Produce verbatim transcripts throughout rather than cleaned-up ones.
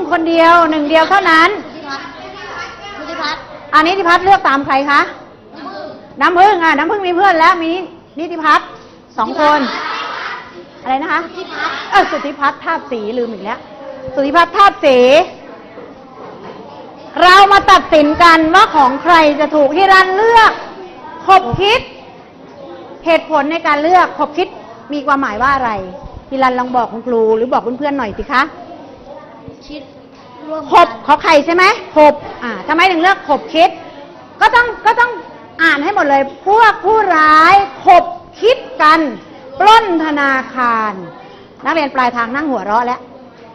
คนเดียวหนึ่งเดียวเท่านั้นนิติพัฒน์อันนี้นิติพัฒน์เลือกตามใครคะน้ำพึ่งอ่ะน้ำพึ่งมีเพื่อนแล้วมีนิติพัฒน์สองคนอะไรนะคะเออสุทธิพัฒน์ธาตุศรีลืมอีกแล้วสุทธิพัฒน์ธาตุศรีเรามาตัดสินกันว่าของใครจะถูกที่รันเลือกขบคิดเหตุผลในการเลือกขบคิดมีความหมายว่าอะไรที่รันลองบอกคุณครูหรือบอกเพื่อนๆหน่อยสิคะคิดร่วมขบขอไข่ใช่ไหมขบอ่าทำไมถึงเลือกขบคิดก็ต้องก็ต้องอ่านให้หมดเลยพวกผู้ร้ายขบคิดกันปล้นธนาคารนักเรียนปลายทางนั่งหัวเราะแล้ว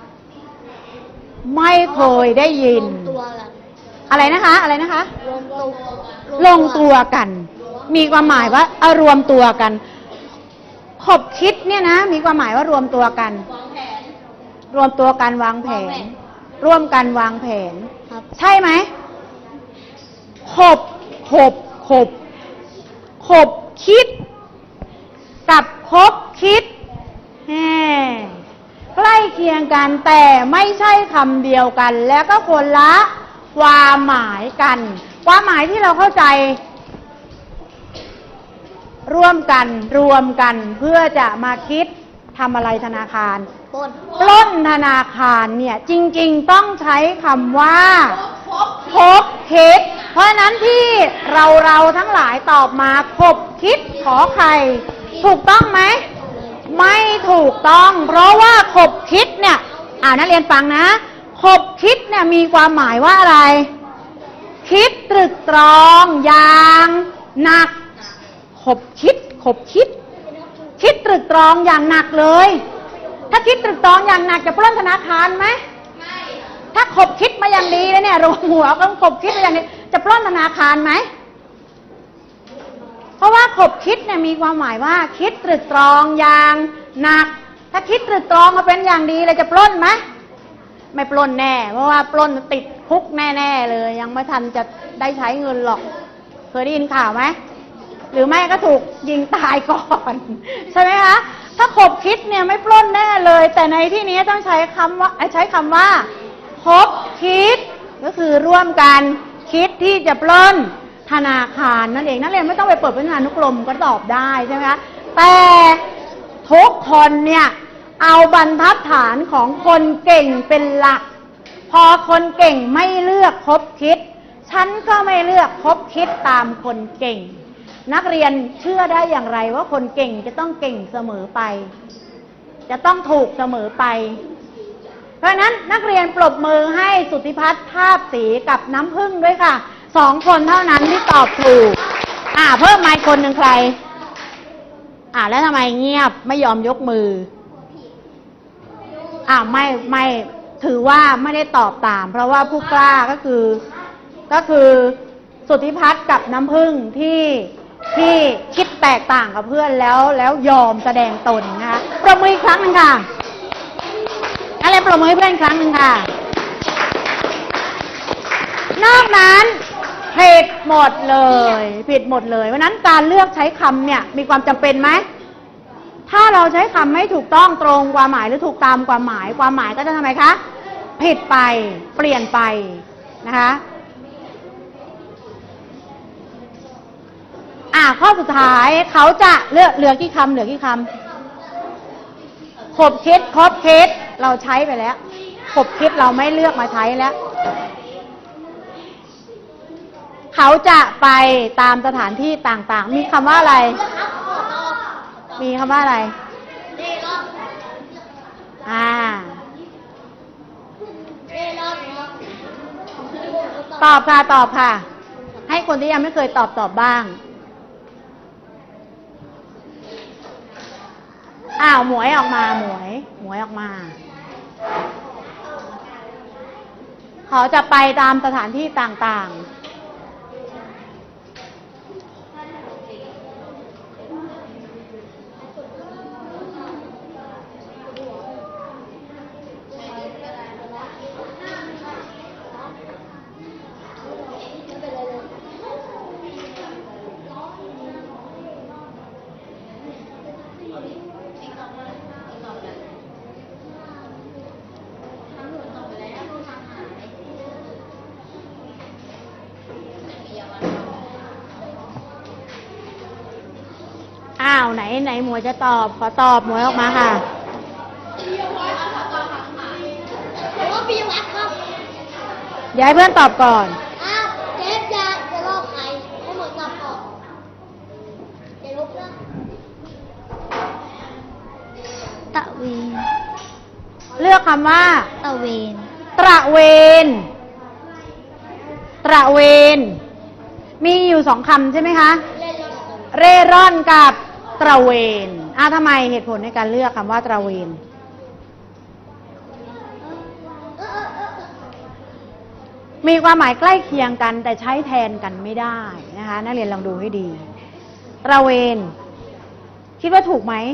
ไม่เคยได้ยินอะไรนะคะอะไรนะคะลงตัวกันมีความหมายว่าเอารวมตัวกันขบคิดเนี่ยนะมีความหมายว่ารวมตัวกันรวมตัวกันวางแผนร่วมกันวางแผนใช่ไหมขบขบขบขบคิดกับคบคิดแหมใกล้เคียงกันแต่ไม่ใช่คำเดียวกันแล้วก็คนละความหมายกันความหมายที่เราเข้าใจร่วมกันรวมกันเพื่อจะมาคิดทำอะไรธนาคารปล้นปล้นธนาคารเนี่ยจริงๆต้องใช้คำว่าคบคิดเพราะนั้นที่เราเราทั้งหลายตอบมาคบคิดขอใครถูกต้องไหมไม่ถูกต้องเพราะว่าขบคิดเนี่ยอ่านักเรียนฟังนะขบคิดเนี่ยมีความหมายว่าอะไรคิดตรึกตรองอย่างหนักขบคิดขบคิดคิดตรึกตรองอย่างหนักเลยถ้าคิดตรึกตรองอย่างหนักจะปล้นธนาคารไหมไม่ถ้าขบคิดมาอย่างดีแล้วเนี่ยรวมหัวก็ขบคิดมาอย่างนี้จะปล้นธนาคารไหมเพราะว่าขบคิดเนี่ยมีความหมายว่าคิดตรึกตรองอย่างหนักถ้าคิดตรึกตรองมาเป็นอย่างดีเลยจะปล้นไหมไม่ปล้นแน่เพราะว่าปล้นติดคุกแน่ๆเลยยังไม่ทันจะได้ใช้เงินหรอกเคยได้ยินข่าวไหมหรือไม่ก็ถูกยิงตายก่อนใช่ไหมคะถ้าขบคิดเนี่ยไม่ปล้นแน่เลยแต่ในที่นี้ต้องใช้คำว่าใช้คำว่าคบคิดก็คือร่วมกันคิดที่จะปล้นธนาคารนั่นเองนักเรียนไม่ต้องไปเปิดพจนานุกรมก็ตอบได้ใช่ไหมคะแต่ทุกคนเนี่ยเอาบรรทัดฐานของคนเก่งเป็นหลักพอคนเก่งไม่เลือกคบคิดฉันก็ไม่เลือกคบคิดตามคนเก่งนักเรียนเชื่อได้อย่างไรว่าคนเก่งจะต้องเก่งเสมอไปจะต้องถูกเสมอไปเพราะนั้นนักเรียนปรบมือให้สุทธิพัฒน์ภาพสีกับน้ำผึ้งด้วยค่ะสองคนเท่านั้นที่ตอบถูกอ่าเพิ่มมาอีกคนหนึ่งใครอ่าแล้วทำไมเงียบไม่ยอมยกมืออ่าไม่ไม่ถือว่าไม่ได้ตอบตามเพราะว่าผู้กล้าก็คือก็คือสุทธิพัฒน์กับน้ำผึ้งที่ที่คิดแตกต่างกับเพื่อนแล้วแล้วยอมแสดงตนนะคะปรบมืออีกครั้งหนึ่งค่ะอะไรปรบมือให้เพื่อนอีกครั้งหนึ่งค่ะนอกนั้นผิดหมดเลยผิดหมดเลยเพราะนั้นการเลือกใช้คำเนี่ยมีความจำเป็นไหมถ้าเราใช้คำไม่ถูกต้องตรงความหมายหรือถูกตามความหมายความหมายก็จะทำไมคะผิดไปเปลี่ยนไปนะคะอ่าข้อสุดท้ายเขาจะเลือกเหลือกี่คำเหลือกี่คำขบคิดคบคิดเราใช้ไปแล้วขบคิดเราไม่เลือกมาใช้แล้วเขาจะไปตามสถานที่ต่างๆมีคำว่าอะไรมีคำว่าอะไรอ่าตอบค่ะตอบค่ะให้คนที่ยังไม่เคยตอบตอบบ้างอ้าวหมวยออกมาหมวยหมวยออกมาเขาจะไปตามสถานที่ต่างๆไหนไหนหมวยจะตอบขอตอบหมวยออกมาค่ะผมว่าปีวัดครับอย่าให้เพื่อนตอบก่อนอ้าวเจ๊จะจะลอกใครให้หมดตอบก่อนเดี๋ยวลุกนะตะเวนเลือกคำว่าตะเวนตระเวน ตระเวน มีอยู่สองคำใช่ไหมคะเล่นรถเร่ร่อนกับตระเวนอ่ะทำไมเหตุผลในการเลือกคำว่าตระเวน มีความหมายใกล้เคียงกันแต่ใช้แทนกันไม่ได้นะคะนักเรียนลองดูให้ดีตระเวน คิดว่าถูกไหม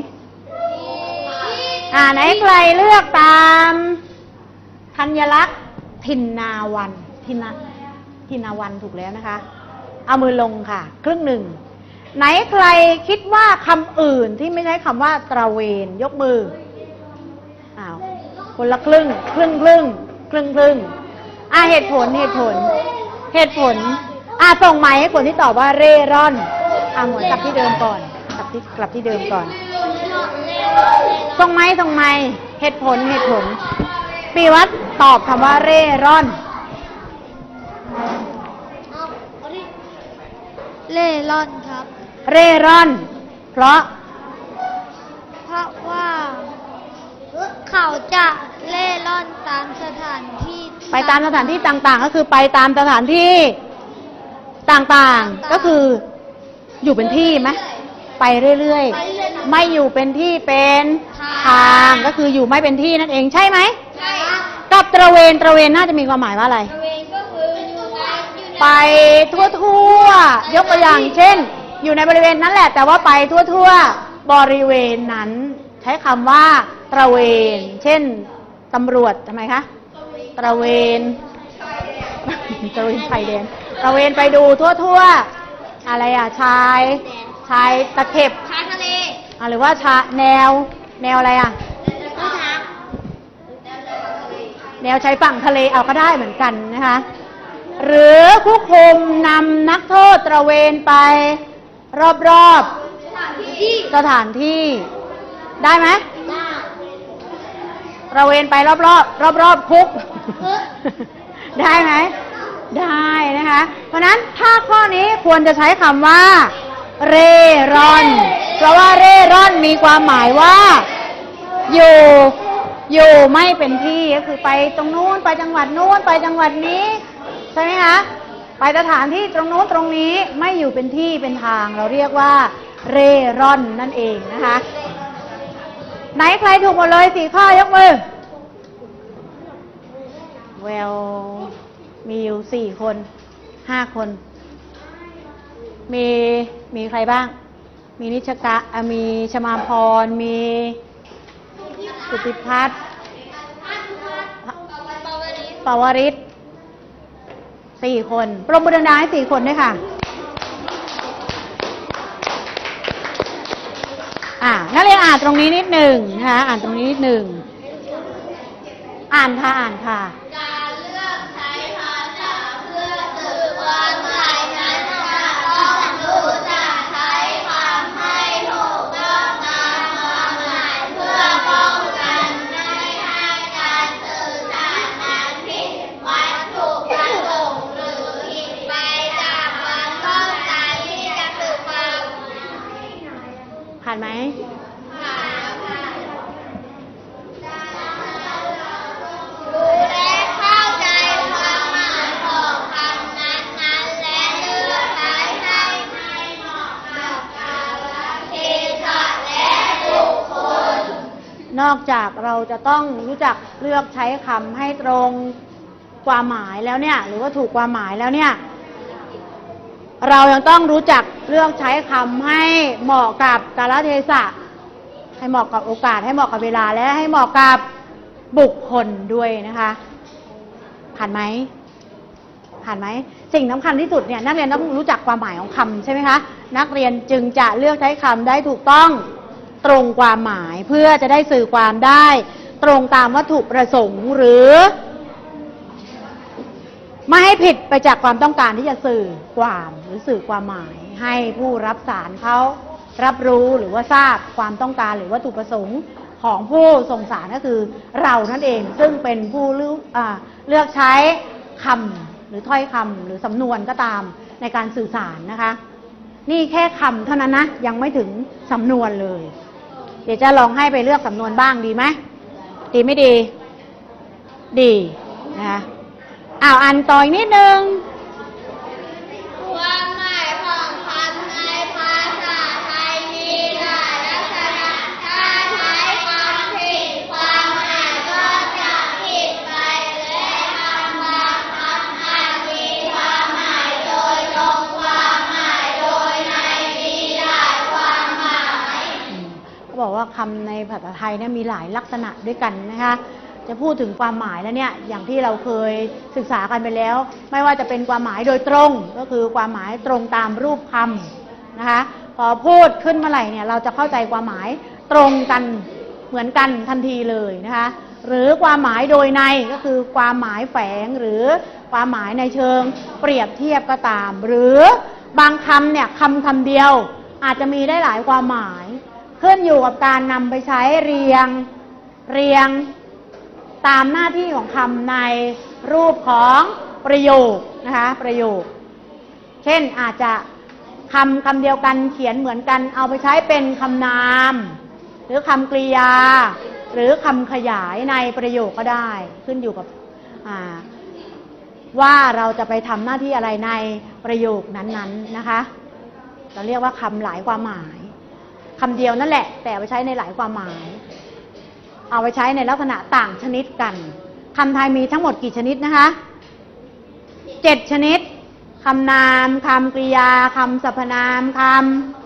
อ่าไหนใครเลือกตามธัญลักษณ์ทินนาวันทินาทินาวันถูกแล้วนะคะ เอามือลงค่ะ ครึ่งหนึ่งไหนใครคิดว่าคำอื่นที่ไม่ใช่คำว่าตระเวนยกมืออ้าวคนละครึ่งครึ่งครึ่งครึ่งครึ่งอ่าเหตุผลเหตุผล เหตุผลอ่าส่งหมายให้คนที่ตอบว่าเร่ร่อนอ่าหมวยกลับที่เดิมก่อนกลับที่กลับที่เดิมก่อนส่งไม้ส่งไม้เหตุผลเหตุผลปีวัดตอบคำว่าเร่ร่อนเอาเอาดิเล่ร่อนครับเร่ร่อน เพราะเพราะว่าเขาจะเล่ร่อนตามสถานที่ไปตามสถานที่ต่างๆ ก็คือไปตามสถานที่ต่างๆก็คืออยู่เป็นที่ไหมไปเรื่อยๆไม่อยู่เป็นที่เป็นทางก็คืออยู่ไม่เป็นที่นั่นเองใช่ไหมใช่ครับกับตระเวนตระเวนน่าจะมีความหมายว่าอะไรตะเวนก็คืออยู่ในอยู่ในไปทั่วๆยกตัวอย่างเช่น อยู่ในบริเวณนั้นแหละ แต่ว่าไปทั่วๆบริเวณนั้น ใช้คำว่าตระเวน เช่นตำรวจทำไมคะตระเวนตระเวนชายแดนตระเวนไปดูทั่วๆอะไรอ่ะชายชายตะเข็บชายทะเลอ่ะหรือว่าชาแนวแนวอะไรอ่ะผู้ทางแนวชายฝั่งทะเลเอาก็ได้เหมือนกันนะคะ หรือผู้คุมนำนักโทษตระเวนไป รอบๆที่สถานที่ได้ไหมหน้าตระเวนไปรอบๆรอบๆคุกเฮ้ยได้ไหมได้นะคะ เพราะฉะนั้นถ้าข้อนี้ควรจะใช้คำว่า เร่ร่อน เพราะว่าเร่ร่อนมีความหมายว่า อยู่อยู่ไม่เป็นที่ก็คือไปตรงนู้นไปจังหวัดนู้นไปจังหวัดนี้ใช่ไหมคะไปสถานที่ตรงนู้นตรงนี้ไม่อยู่เป็นที่เป็นทางเราเรียกว่า เร่ร่อนนั่นเองนะคะ ไหนใครถูกหมดเลยสี่ข้อยกมือเวลมีอยู่สี่คนห้าคน มีมีใครบ้าง มีนิชกะอ่ะมีชมาพรมีสุติพัฒน์ปวริศสี่คนปรบมือดังๆให้สี่คนด้วยค่ะอ่านักเรียนอ่านตรงนี้นิดหนึ่งนะคะอ่านตรงนี้นิดหนึ่งอ่านค่ะอ่านค่ะการเลือกใช้ภาษาเพื่อสื่อความหมายนั้นจะต้องรู้จักใช้คำให้ถูกต้องตามความหมายเพื่อป้องกันไม่ให้การสื่อสารนั้นผิดวัตถุประสงค์หรือผิดไปจากความต้องการที่จะสื่อความผ่านไหมรู้และเข้าใจความหมายของคำนั้นๆและเลือกใช้ให้เหมาะกับกาลเทศะและบุคคลนอกจากเราจะต้องรู้จักเลือกใช้คำให้ตรงความหมายแล้วเนี่ยหรือว่าถูกความหมายแล้วเนี่ยเรายังต้องรู้จักเลือกใช้คำให้เหมาะกับกาลเทศะให้เหมาะกับโอกาสให้เหมาะกับเวลาและให้เหมาะกับบุคคลด้วยนะคะผ่านไหมผ่านไหมสิ่งสำคัญที่สุดเนี่ยนักเรียนต้องรู้จักความหมายของคำใช่ไหมคะนักเรียนจึงจะเลือกใช้คำได้ถูกต้องตรงความหมายเพื่อจะได้สื่อความได้ตรงตามวัตถุประสงค์หรือไม่ให้ผิดไปจากความต้องการที่จะสื่อความหรือสื่อความหมายให้ผู้รับสารเขารับรู้หรือว่าทราบความต้องการหรือวัตถุประสงค์ของผู้ส่งสารก็คือเรานั่นเองซึ่งเป็นผู้เลือกเลือกใช้คำหรือถ้อยคำหรือสำนวนก็ตามในการสื่อสารนะคะนี่แค่คำเท่านั้นนะยังไม่ถึงสำนวนเลยเดี๋ยวจะลองให้ไปเลือกสำนวนบ้างดีไหมดีไม่ดีดีนะคะอ้าวอ่านต่ออีกนิดนึงความหมายของคำในภาษาไทยมีหลายลักษณะถ้าใช้คำผิดความหมายก็จะผิดไปและคำบางคำอาจมีความหมายโดยตรงความหมายโดยในมีหลายความหมายเขาบอกว่าคำในภาษาไทยเนี่ยมีหลายลักษณะด้วยกันนะคะจะพูดถึงความหมายแล้วเนี่ยอย่างที่เราเคยศึกษากันไปแล้วไม่ว่าจะเป็นความหมายโดยตรงก็คือความหมายตรงตามรูปคำนะคะพอพูดขึ้นเมื่อไหร่เนี่ยเราจะเข้าใจความหมายตรงกันเหมือนกันทันทีเลยนะคะหรือความหมายโดยในก็คือความหมายแฝงหรือความหมายในเชิงเปรียบเทียบก็ตามหรือบางคำเนี่ยคำคำเดียวอาจจะมีได้หลายความหมายขึ้นอยู่กับการนำไปใช้เรียงเรียงตามหน้าที่ของคำในรูปของประโยคนะคะประโยคเช่นอาจจะคำคำเดียวกันเขียนเหมือนกันเอาไปใช้เป็นคำนามหรือคำกริยาหรือคำขยายในประโยคก็ได้ขึ้นอยู่กับว่าเราจะไปทำหน้าที่อะไรในประโยคนั้นๆนะคะเราเรียกว่าคำหลายความหมายคำเดียวนั่นแหละแต่เอาไปใช้ในหลายความหมายเอาไปใช้ในลักษณะต่างชนิดกันคำไทยมีทั้งหมดกี่ชนิดนะคะเจ็ดชนิดคำนามคำกริยาคำสรรพนามค